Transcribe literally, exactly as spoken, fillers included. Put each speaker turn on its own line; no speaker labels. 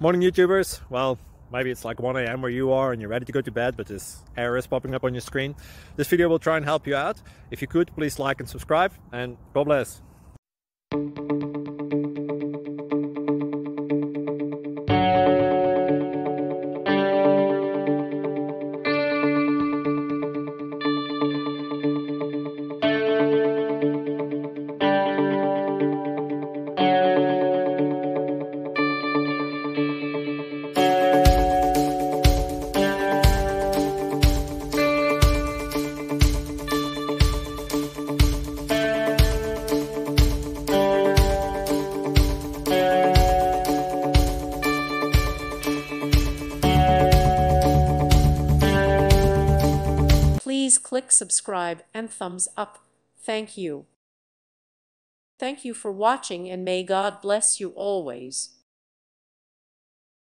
Morning YouTubers. Well, maybe it's like one A M where you are and you're ready to go to bed, but this error is popping up on your screen. This video will try and help you out. If you could, please like and subscribe, and God bless.
Please click subscribe and thumbs up. Thank you. Thank you for watching, and may God bless you always.